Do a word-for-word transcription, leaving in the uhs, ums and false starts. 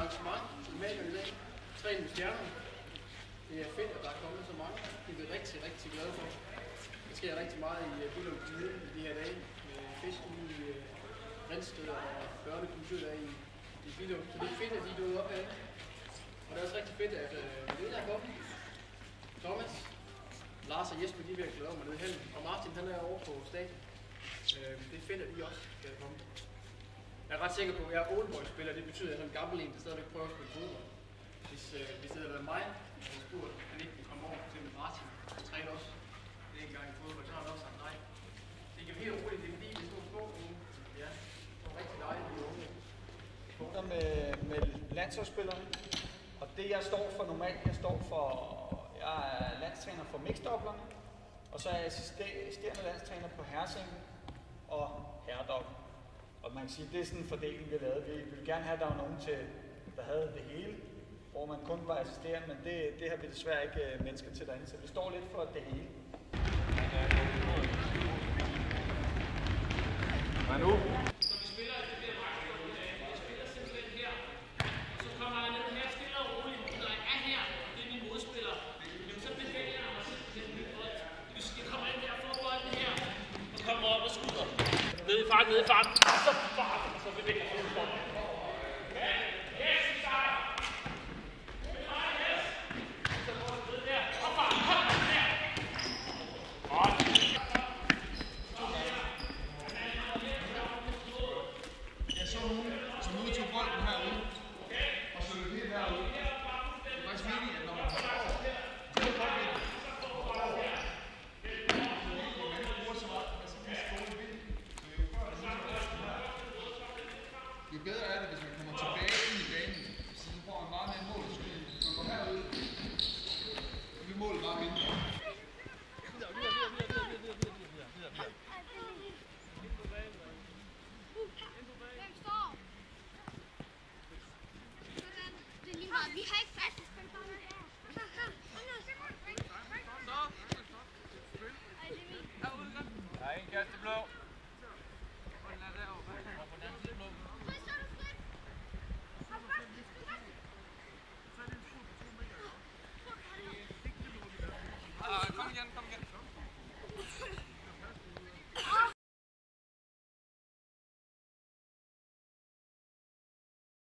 arrangement i Malmø i dag. Træning med stjernerne. Det er fedt, at der er kommet så mange. Det er vi rigtig, rigtig glade for. Der sker rigtig meget i Billund Kommune i de her dage. Med fest ude i Ringsted og børnekultur der i, i Billund. Så det er fedt, at de er dukket op herinde. Og det er også rigtig fedt, at øh, Lena er kommet. Thomas, Lars og Jesper, de er ved at glæde mig nede i hallen. Og Martin, han er over på stadion. Øh, det er fedt, at I også skal komme. Jeg er ret sikker på, at jeg er oldboy-spiller. Det betyder, at jeg er en gammel en, der stadigvæk prøver at spille fodbold. Hvis, øh, hvis det havde været mig, der havde spurgt, at han ikke kunne komme over til Martin og træne også det er en gang i fodbold, så har han også sagt nej. Det gik helt roligt, det er fordi, vi stod små unge. Ja, det var rigtig dejligt, de unge. Punkter med, med landsholdsspillerne. Og det jeg står for normalt, jeg står for, jeg er landstræner for mixdoblerne, og så er jeg assisterende landstræner på herresing og herredobler. Og man kan sige, at det er sådan en fordeling, vi har lavet. Vi ville gerne have, at der var nogen, til, der havde det hele, hvor man kun var assisterende, men det, det har vi desværre ikke mennesker til derinde, så vi står lidt for det hele. Hvad nu? Så vi spiller det der magthold, vi spiller simpelthen her, og så kommer jeg ned her stille og roligt, når jeg er her, det er min modspiller, jamen så bevæger jeg mig simpelthen mit bold. Det vil sige, jeg kommer ind der og får bolden her, og kommer op og skyder. Ned i fart, ned i fart, og så fart, og så bevæger jeg mig.